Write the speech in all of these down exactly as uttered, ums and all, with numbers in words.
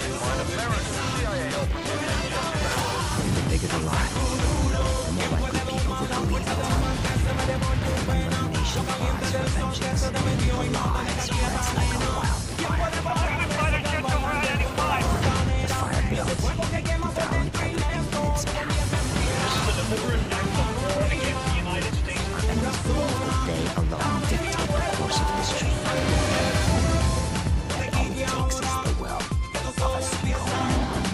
The bigger the lie, the more likely people will believe it. When the nation plots for vengeance, the lie spreads like a wildfire. The fire builds, devouring everything in its path. Our enemies believe that they alone dictate the course of history. But all it takes is the will of a single man.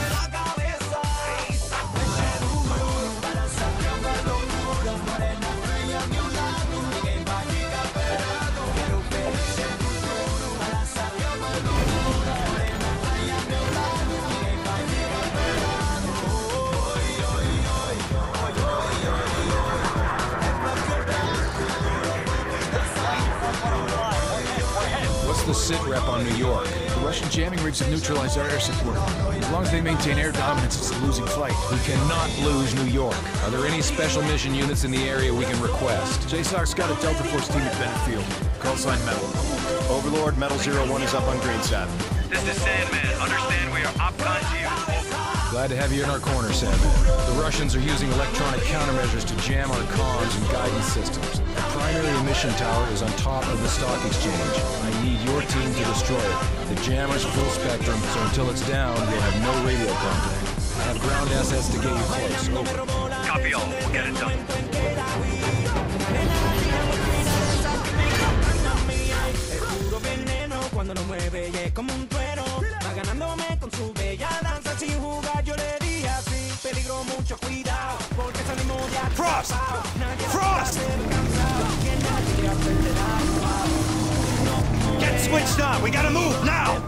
What's the sit rep on New York? The Russian jamming rigs have neutralized our air support. As long as they maintain air dominance, it's a losing fight. We cannot lose New York. Are there any special mission units in the area we can request? J SOC's got a Delta Force team at Bennett Field. Call sign Metal. Overlord, Metal zero one is up on Greenside. This is Sandman. Understand we are OPCON to you. Glad to have you in our corner, Sandman. The Russians are using electronic countermeasures to jam our comms and guidance systems. The primary emission tower is on top of the stock exchange. I need your team to destroy it. The jammer's full spectrum, so until it's down, you'll have no radio contact. I have ground assets to get you close. Over. Copy all. We'll get it done. Frost! Frost! Get switched on! We gotta move now!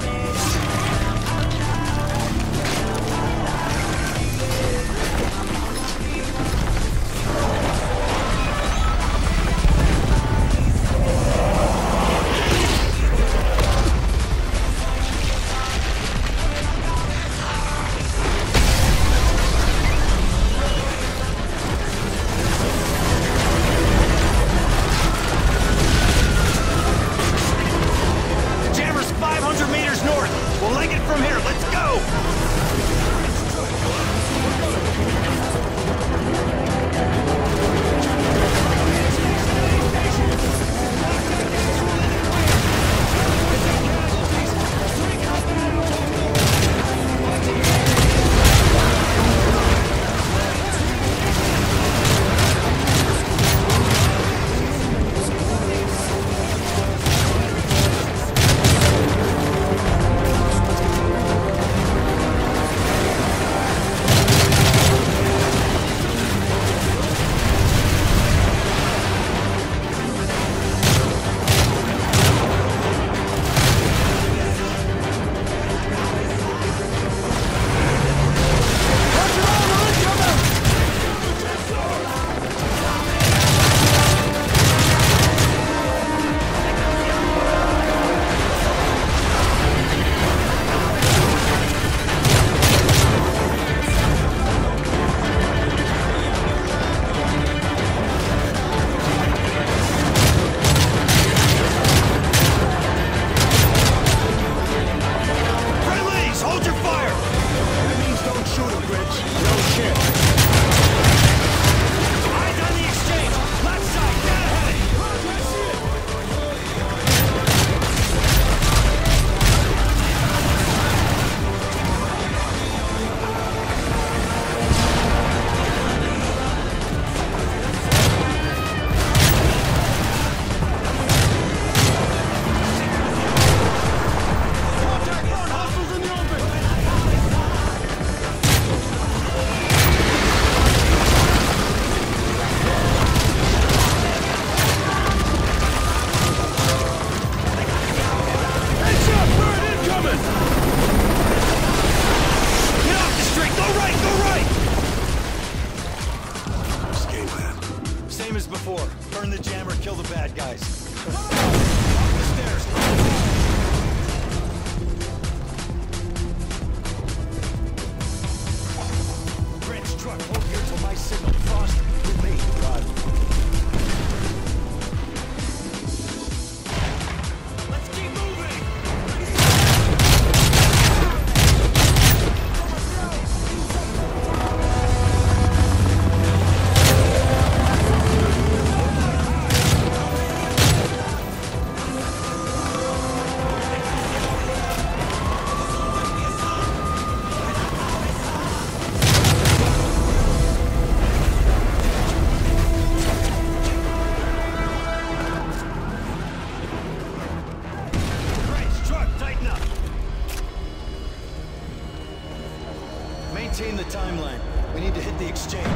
Maintain the timeline. We need to hit the exchange.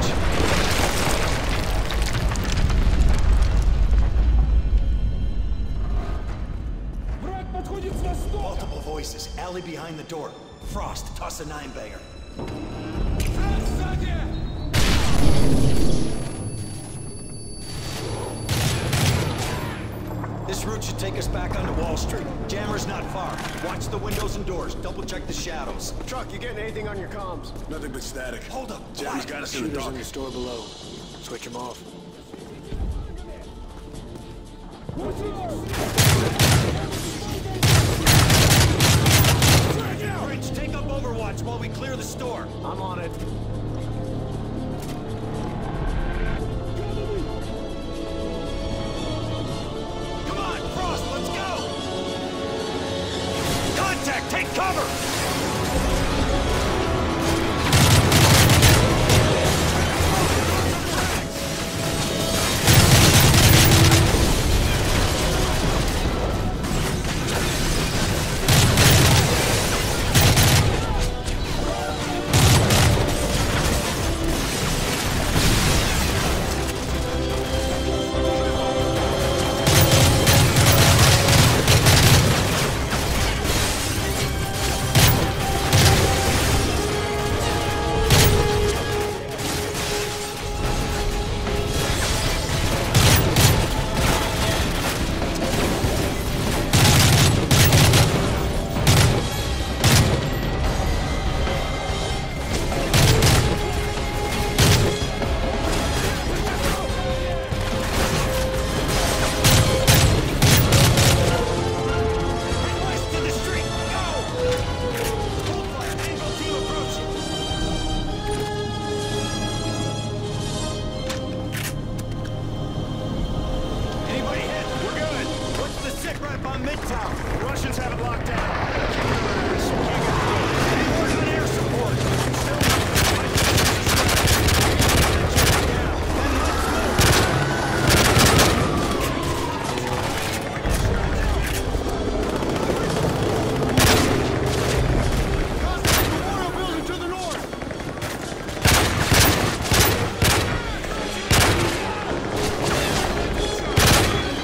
Multiple voices. Alley behind the door. Frost, toss a nine bagger. This route should take us back onto Wall Street. Jammer's not far. Watch the windows and doors. Double check the shadows. Truck, you getting anything on your comms? Nothing but static. Hold up. Jammer's got us in the Shooters dark. in the store below. Switch them off. Bridge, take up Overwatch while we clear the store. I'm on it. Come on, Frost, let's go! Contact, take cover!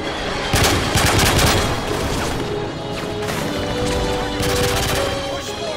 Push forward!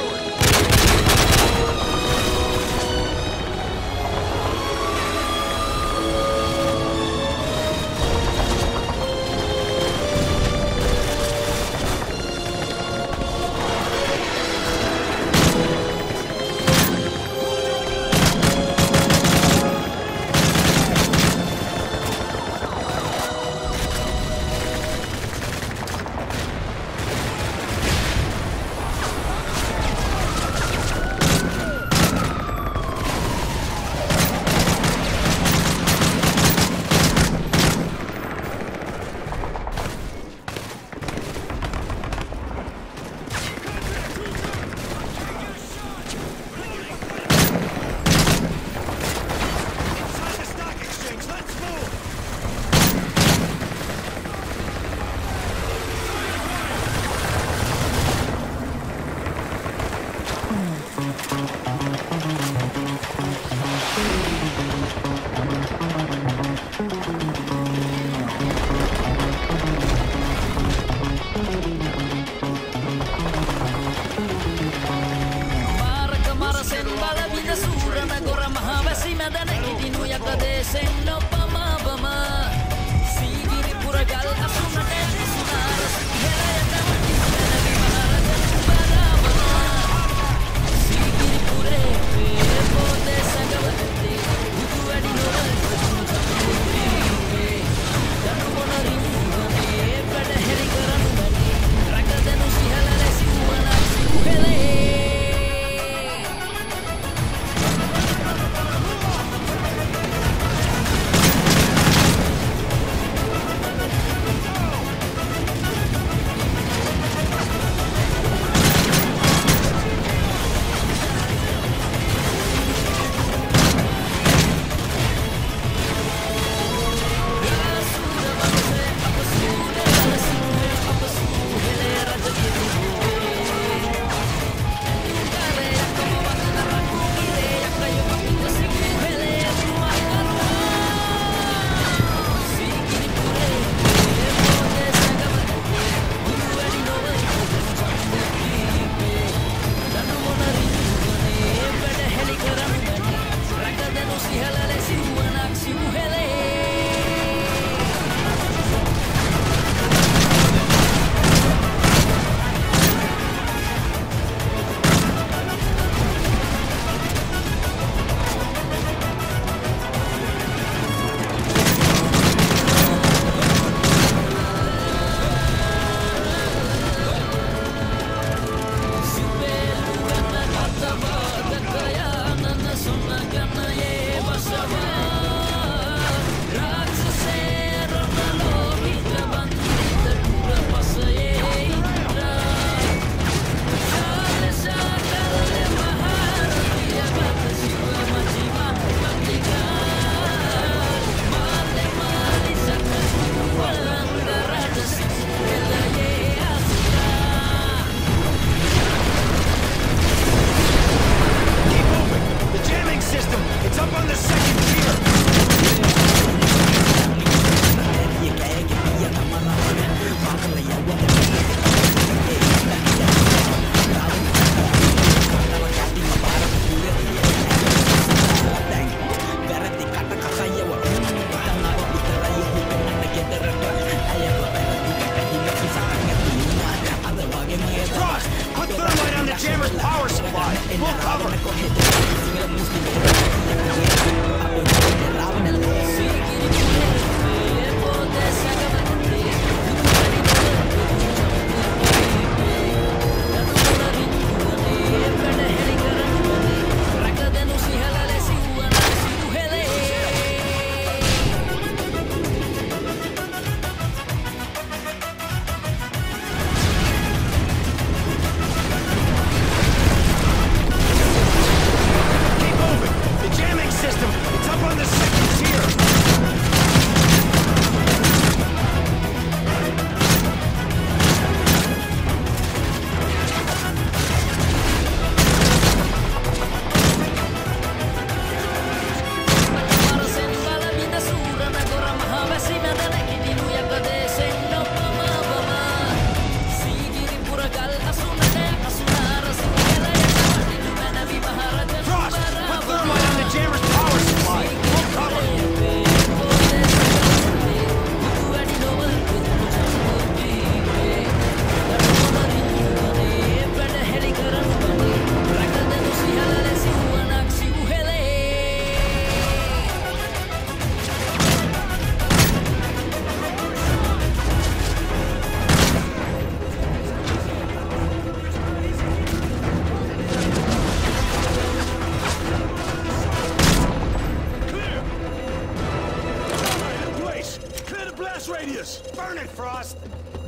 Frost!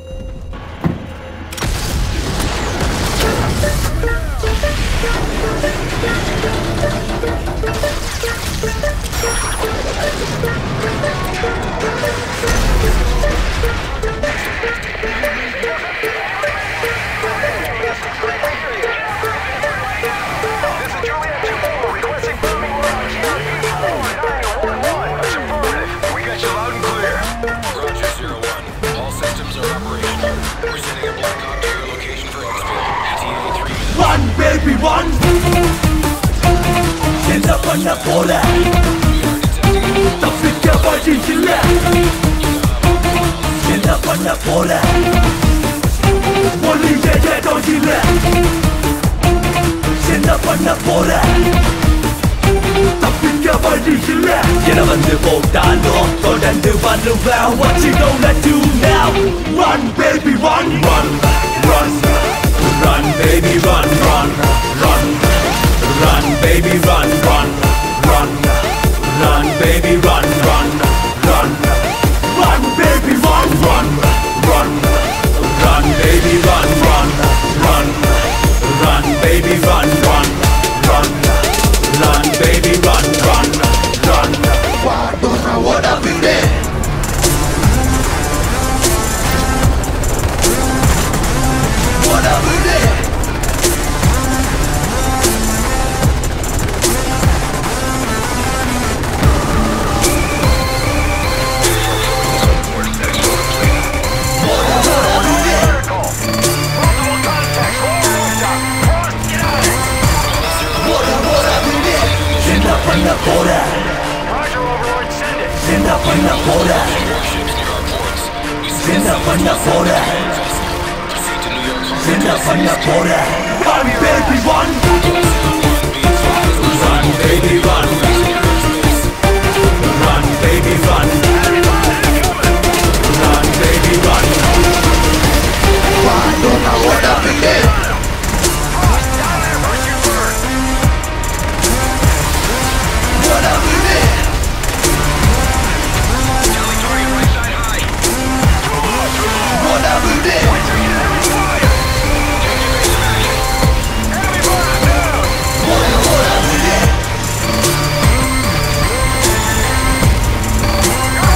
Run, baby, run! Stand up on the border. Don't your body to left. Stand up on the border. Only dead dead on the left. Stand up on the border. Don't your body to left. என வந்து போட்டாலும் தொடர்ந்து பண்ணுவேன். What you gonna do now? Run, baby, run, run, run. Run, baby, run, run, run. Run, baby, run, run, run. Run, baby, run, run, run. Run, baby, run, run, run. Run, baby, run, run, run. Run, baby, run, run, run. Run, baby, run, run, run. Why don't I wanna be there? Wanna be there? On the border. Roger, Overlord, send it. Stand up on the border. Stand up on the border. Stand up on the border. Run, baby, run. Run, baby, run. Run, baby, run. Run, baby, run. Why don't I wanna be there? Go!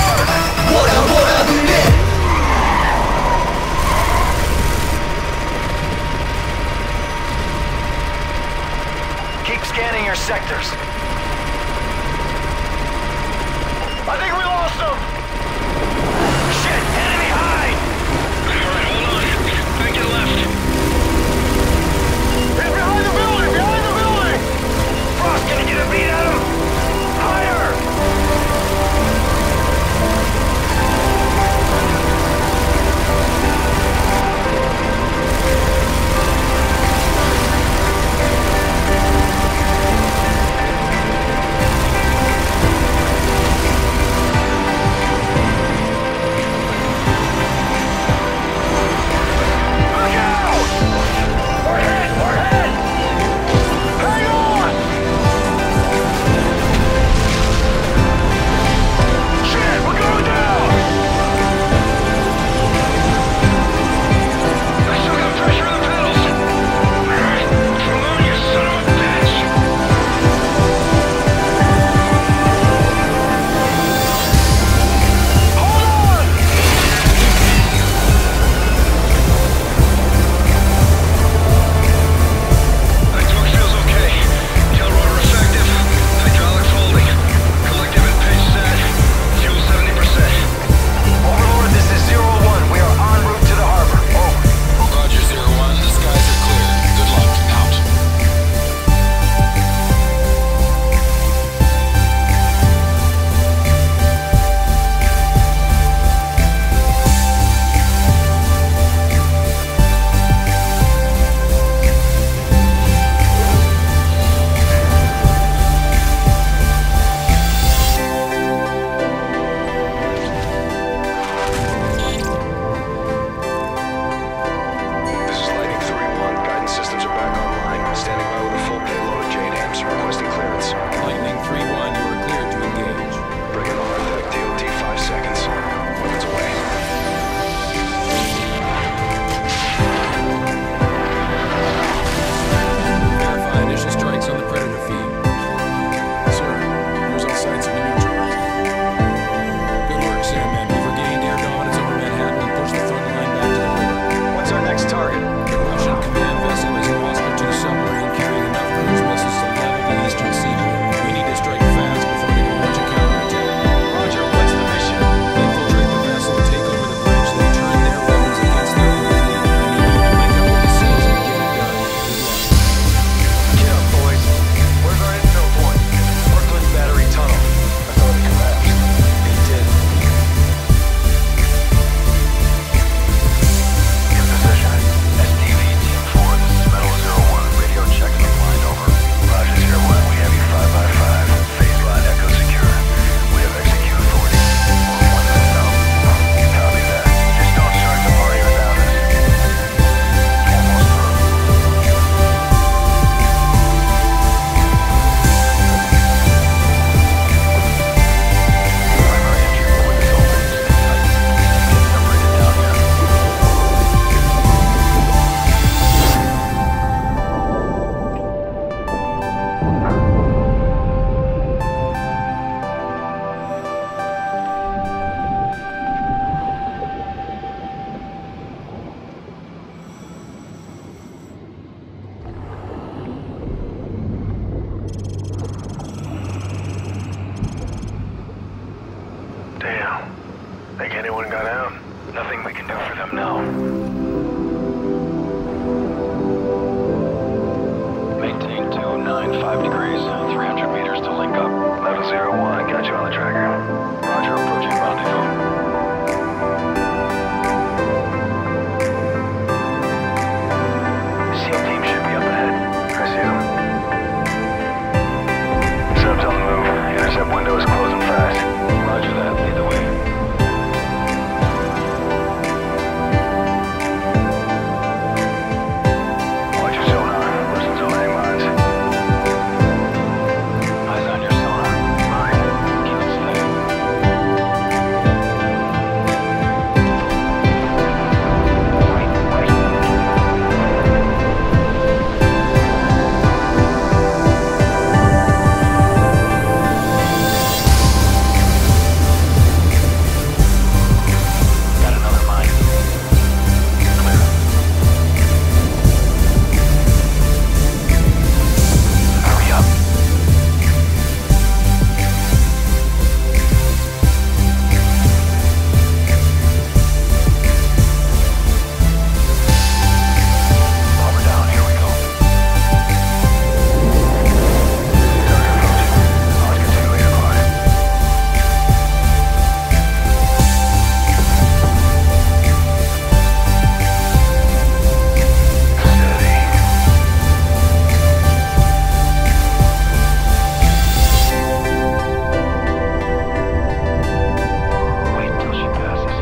can do for them now. Maintain two nine five degrees, three hundred meters to link up. Level zero one, got you on the tracker. Roger, approaching rendezvous. SEAL team should be up ahead. I see them. Subs on the move. Intercept window is closing fast. Roger that, lead the way. Watch your sonar. Listen to landing lines. Eyes on your sonar. Mine. Keep it steady. Wait, wait. Got another mine. Clear. Hurry up. Power down, here we go. Odds continually decline. Steady. Wait till she passes.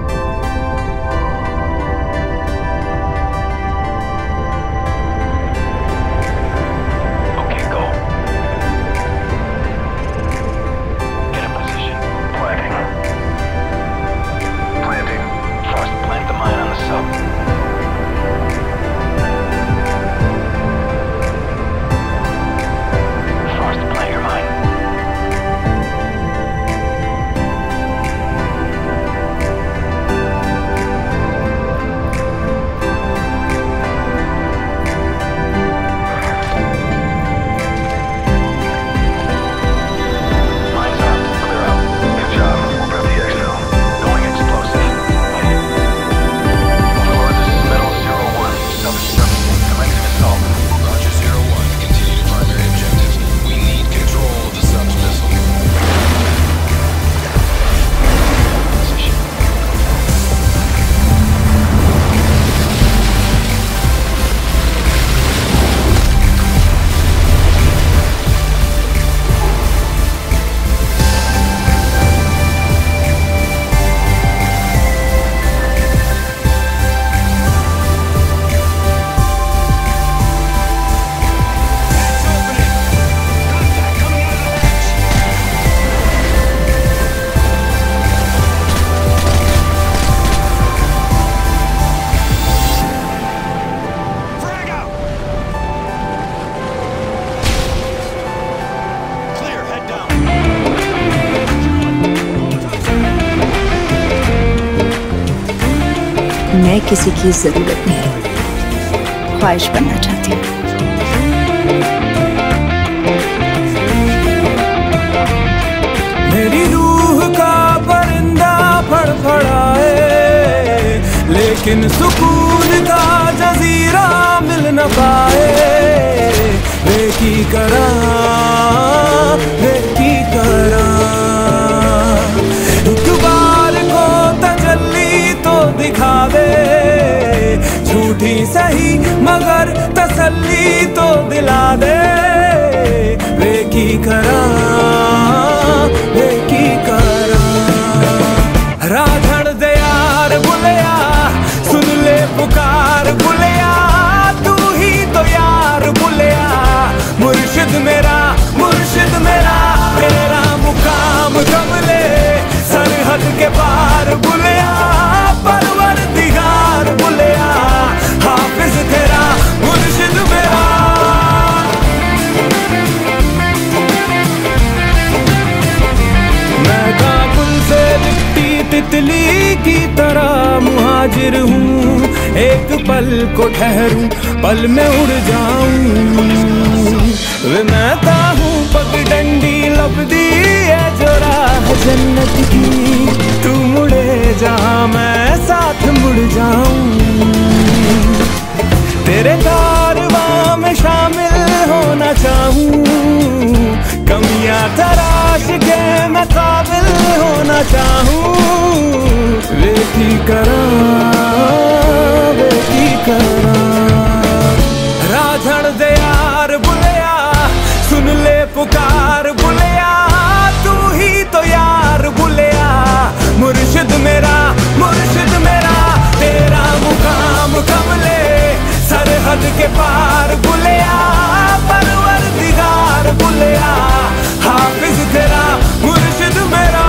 Okay, go. Get in position. Planting. Planting. Frost, plant the mine on the sub. Frost, plant your mine. Mine's out. Clear out. Good job. We'll grab the exfil. Going explosive. Wait. Overlord, this is Metal zero one. Self-surfacing. Commencing assault. Roger, zero one. Continue to primary objectives. We need control of the sub's missile. Position. Frag out! Clear, head down. मैं किसी की जरूरत नहीं, ख्वाहिश बनना चाहती हूँ। मेरी रूह का परिंदा फड़फड़ाए, लेकिन सुकून का जजीरा मिल न पाए। वे की करा, वे की करा, एक बार को तजल्ली तो दिखा दे, झूठी सही मगर तसल्ली तो दिला दे। वे की करा, वे की करा, राधड़ दे यार बुलिया, सुन ले पुकार बुलिया, तू ही तो यार बुलिया, मुर्शिद मेरा, मुर्शिद मेरा, तेरा मुकाम कमले सरहद के पार बुलिया, परवरदिगार बुलिया, हाफिज तेरा, मुर्शिद मेरा। मैं काबुल से लिपटी तितली की तरह मुहाजिर हूँ, एक पल को ठहरूं, पल में उड़ जाऊं। वे मैं हूँ पगडंडी लपदी है जो राह जन्नत की, तू मुड़े जहां मैं साथ मुड़ जाऊं, तेरे कारवां में शामिल होना चाहूं, कमियां तराश के मैं काबिल होना चाहूं, वे की करां वे की करां। राधड़ दे यार बुलिया सुन ले पुकार बुलिया, तू ही तो यार बुलिया, मुर्शिद मेरा मुर्शिद मेरा, तेरा मुकाम कमले सरहद के पार बुलिया, परवरदिगार बुलिया, हाफिज तेरा मुर्शिद मेरा।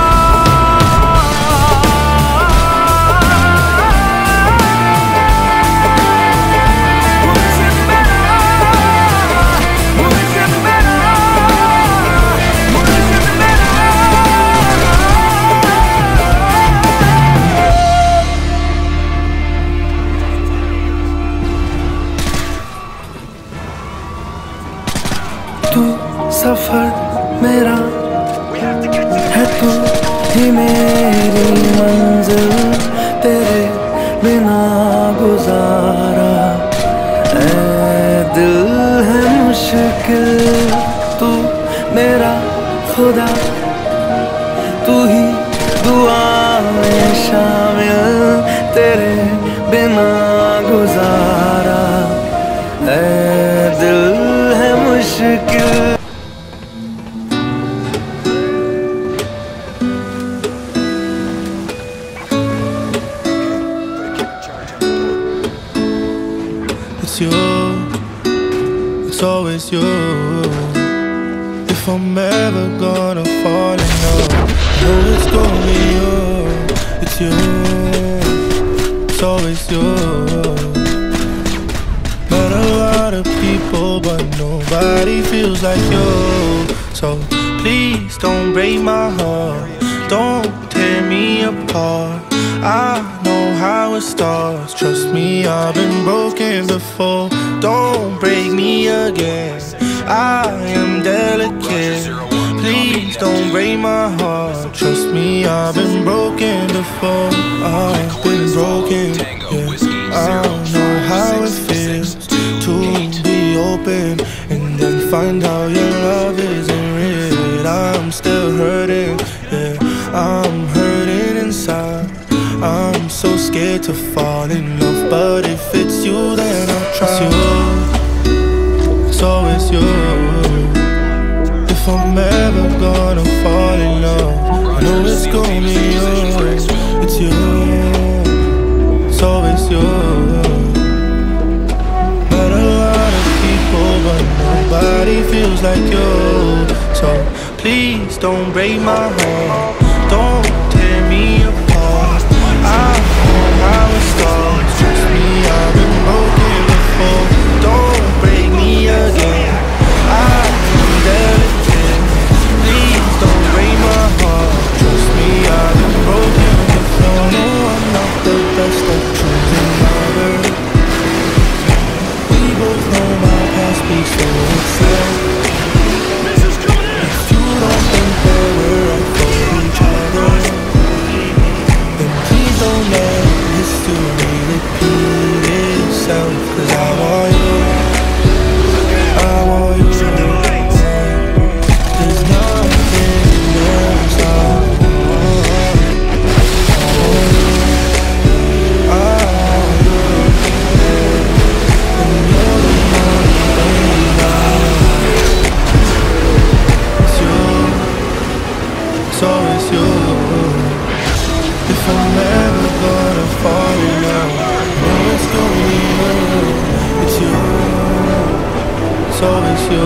तू सफर मेरा है, तू ही मेरी मंजिल, तेरे बिना गुजारा ऐ दिल है मुश्किल, तू मेरा खुदा, तू ही दुआ में शामिल, तेरे बिना गुजारा ऐ दिल है मुश्किल। It's you, it's always you. If I'm ever gonna fall in love, I know it's gonna be you. It's you, it's always you. Met a lot of people, but nobody feels like you. So please don't break my heart, don't tear me apart. I know how it starts, trust me, I've been broken before. Don't break me again, I am delicate. Please don't break my heart, trust me, I've been broken before. I've been broken, yeah. I know how it feels to be open and then find out your love isn't real. I'm still hurting, yeah, I'm hurting inside. I'm so scared to fall in love, but if it's you, then I'll try. It's you, it's always you. If I'm ever gonna fall in love, I know it's gonna be you. It's you, it's always you. Met a lot of people, but nobody feels like you. So please don't break my heart, don't tear me apart. I know how it starts, trust me, I've been broken before. Don't break me again, I'm delicate. Please don't break my heart, trust me, I've been broken before. No, I'm not the best at choosing lovers. We both know my past speaks for itself. If you don't think that we're right for each other, don't let history repeat itself. Cause I want you, I want you. There's nothing else I want. I want you, I want you. And you're the only thing I want. It's you, it's always you. If I'm ever gonna fall in love, I know it's gonna be you. It's you, it's always you.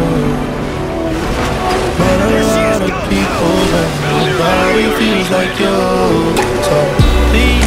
Met a lot of people, but nobody feels like you. So please